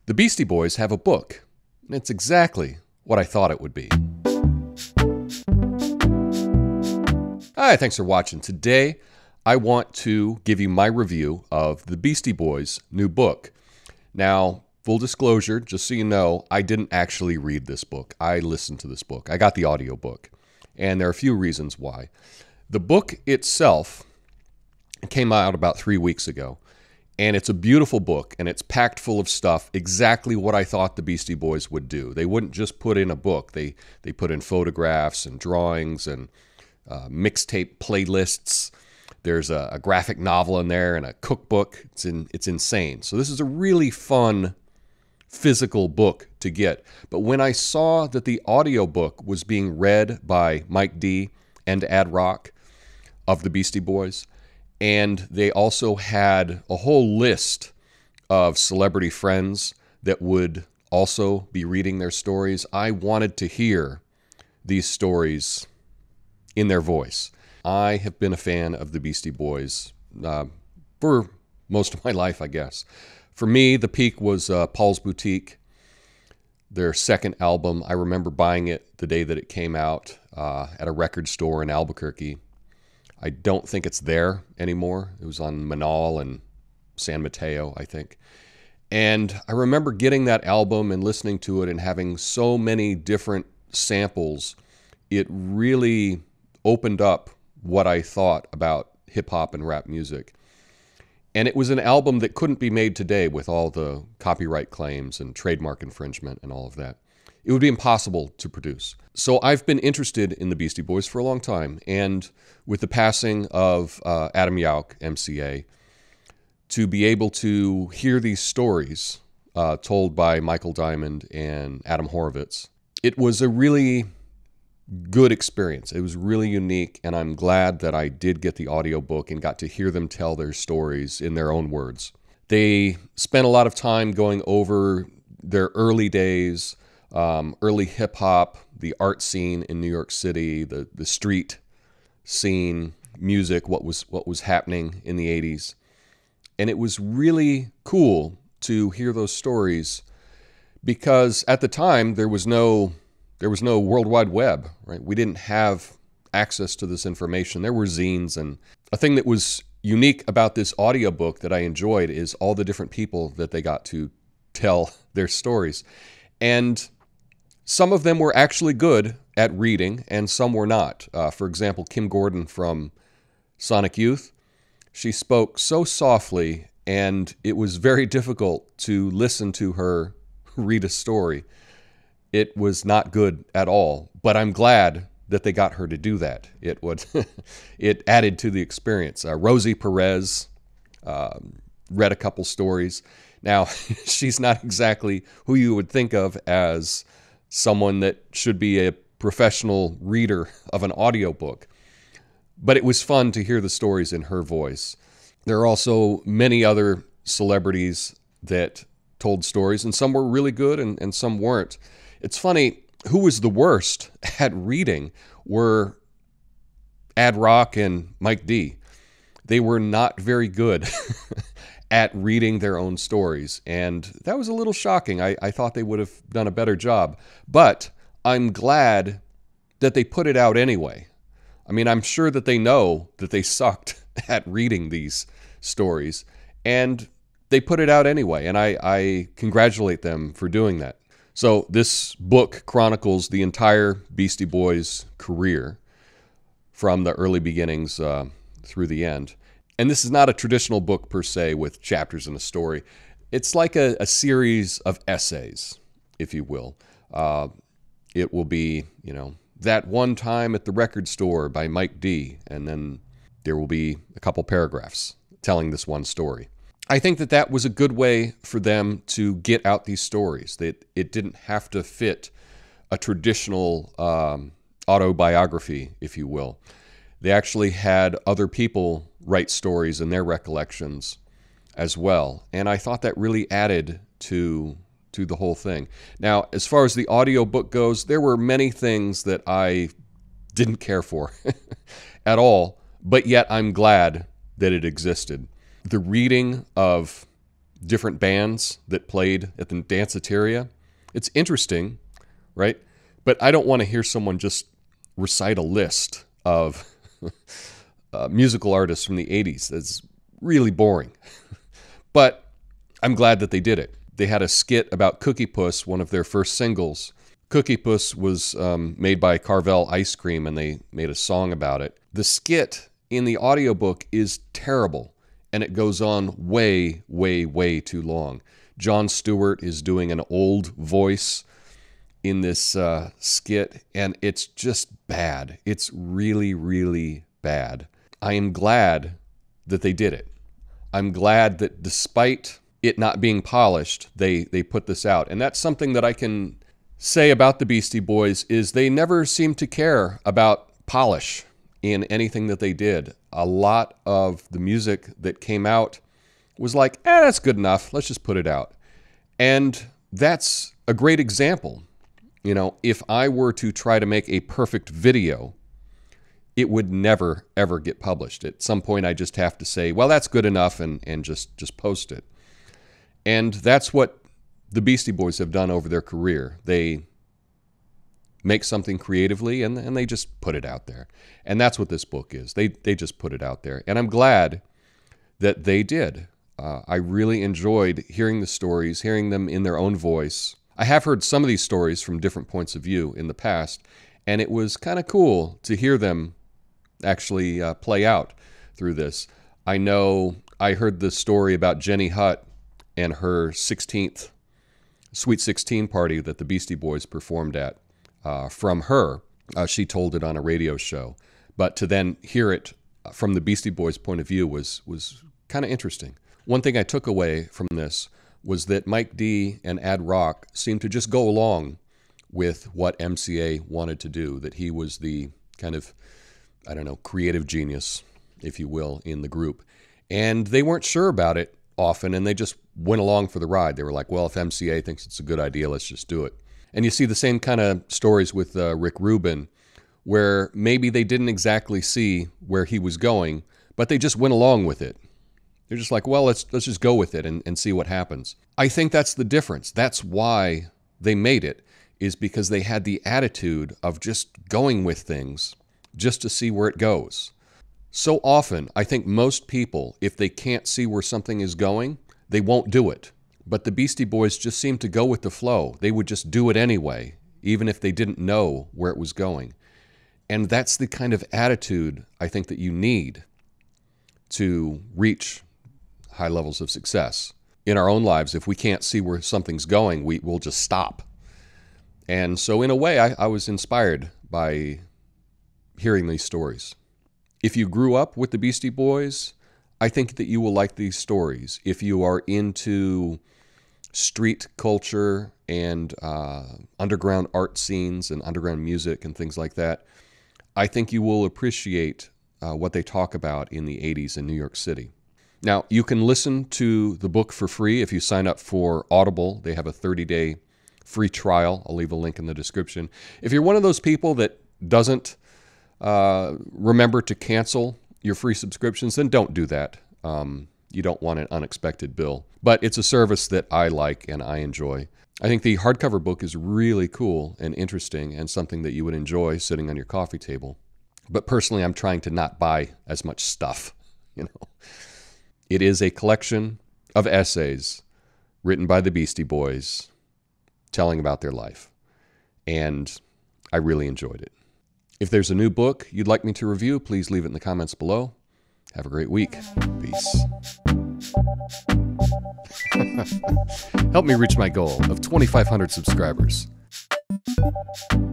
The Beastie Boys have a book, and it's exactly what I thought it would be. Hi, thanks for watching. Today, I want to give you my review of the Beastie Boys' new book. Now, full disclosure, just so you know, I didn't actually read this book. I listened to this book. I got the audiobook, and there are a few reasons why. The book itself came out about 3 weeks ago, and it's a beautiful book, and it's packed full of stuff, exactly what I thought the Beastie Boys would do. They wouldn't just put in a book. They put in photographs and drawings and mixtape playlists. There's a graphic novel in there and a cookbook. It's insane. So this is a really fun physical book to get. But when I saw that the audiobook was being read by Mike D and ADROCK of the Beastie Boys, and they also had a whole list of celebrity friends that would also be reading their stories, I wanted to hear these stories in their voice. I have been a fan of the Beastie Boys for most of my life, I guess. For me, the peak was Paul's Boutique, their second album. I remember buying it the day that it came out at a record store in Albuquerque. I don't think it's there anymore. It was on Manal and San Mateo, I think. And I remember getting that album and listening to it and having so many different samples. It really opened up what I thought about hip-hop and rap music. And it was an album that couldn't be made today with all the copyright claims and trademark infringement and all of that. It would be impossible to produce. So I've been interested in the Beastie Boys for a long time, and with the passing of Adam Yauch, MCA, to be able to hear these stories told by Michael Diamond and Adam Horovitz, it was a really good experience. It was really unique, and I'm glad that I did get the audiobook and got to hear them tell their stories in their own words. They spent a lot of time going over their early days, early hip-hop, the art scene in New York City, the street scene, music, what was happening in the 80s. And it was really cool to hear those stories because at the time there was no World Wide Web, right? We didn't have access to this information. There were zines, and a thing that was unique about this audiobook that I enjoyed is all the different people that they got to tell their stories. And some of them were actually good at reading, and some were not. For example, Kim Gordon from Sonic Youth, she spoke so softly, and it was very difficult to listen to her read a story. It was not good at all, but I'm glad that they got her to do that. It added to the experience. Rosie Perez read a couple stories. Now, she's not exactly who you would think of as someone that should be a professional reader of an audiobook, but it was fun to hear the stories in her voice. There are also many other celebrities that told stories, and some were really good and some weren't. It's funny, who was the worst at reading were ADROCK and Mike D. They were not very good at reading their own stories, and that was a little shocking. I thought they would have done a better job, but I'm glad that they put it out anyway. I mean, I'm sure that they know that they sucked at reading these stories, and they put it out anyway, and I congratulate them for doing that. So this book chronicles the entire Beastie Boys career from the early beginnings through the end. And this is not a traditional book per se with chapters and a story. It's like a series of essays, if you will. It will be, That One Time at the Record Store by Mike D. And then there will be a couple paragraphs telling this one story. I think that was a good way for them to get out these stories. That it didn't have to fit a traditional autobiography, if you will. They actually had other people write stories and their recollections as well. And I thought that really added to the whole thing. Now, as far as the audiobook goes, there were many things that I didn't care for at all, but yet I'm glad that it existed. The reading of different bands that played at the danceteria. It's interesting, right? But I don't want to hear someone just recite a list of musical artists from the 80s. That's really boring. But I'm glad that they did it. They had a skit about Cookie Puss, one of their first singles. Cookie Puss was made by Carvel Ice Cream, and they made a song about it. The skit in the audiobook is terrible, and it goes on way, way, way too long. Jon Stewart is doing an old voice in this skit, and it's just bad. It's really, really bad. I am glad that they did it. I'm glad that despite it not being polished, they put this out. And that's something that I can say about the Beastie Boys is they never seemed to care about polish in anything that they did. A lot of the music that came out was like, that's good enough. Let's just put it out. And that's a great example. You know, if I were to try to make a perfect video, it would never, ever get published. At some point, I just have to say, well, that's good enough, and just post it. And that's what the Beastie Boys have done over their career. They make something creatively, and they just put it out there. And that's what this book is. They just put it out there. And I'm glad that they did. I really enjoyed hearing the stories, hearing them in their own voice. I have heard some of these stories from different points of view in the past, and it was kind of cool to hear them actually play out through this. I know I heard the story about Jenny Hutt and her 16th Sweet 16 party that the Beastie Boys performed at from her. She told it on a radio show. But to then hear it from the Beastie Boys' point of view was kind of interesting. One thing I took away from this was that Mike D and ADROCK seemed to just go along with what MCA wanted to do, that he was the kind of, I don't know, creative genius, if you will, in the group. And they weren't sure about it often, and they just went along for the ride. They were like, well, if MCA thinks it's a good idea, let's just do it. And you see the same kind of stories with Rick Rubin, where maybe they didn't exactly see where he was going, but they just went along with it. They're just like, well, let's just go with it and see what happens. I think that's the difference. That's why they made it, is because they had the attitude of just going with things just to see where it goes. So often, I think most people, if they can't see where something is going, they won't do it. But the Beastie Boys just seemed to go with the flow. They would just do it anyway, even if they didn't know where it was going. And that's the kind of attitude I think that you need to reach high levels of success. In our own lives, if we can't see where something's going, we'll just stop. And so in a way, I was inspired by hearing these stories. If you grew up with the Beastie Boys, I think that you will like these stories. If you are into street culture and underground art scenes and underground music and things like that, I think you will appreciate what they talk about in the 80s in New York City. Now, you can listen to the book for free if you sign up for Audible. They have a 30-day free trial. I'll leave a link in the description. If you're one of those people that doesn't remember to cancel your free subscriptions, then don't do that. You don't want an unexpected bill. But it's a service that I like and I enjoy. I think the hardcover book is really cool and interesting and something that you would enjoy sitting on your coffee table. But personally, I'm trying to not buy as much stuff, you know. It is a collection of essays written by the Beastie Boys telling about their life. And I really enjoyed it. If there's a new book you'd like me to review, please leave it in the comments below. Have a great week. Peace. Help me reach my goal of 2,500 subscribers.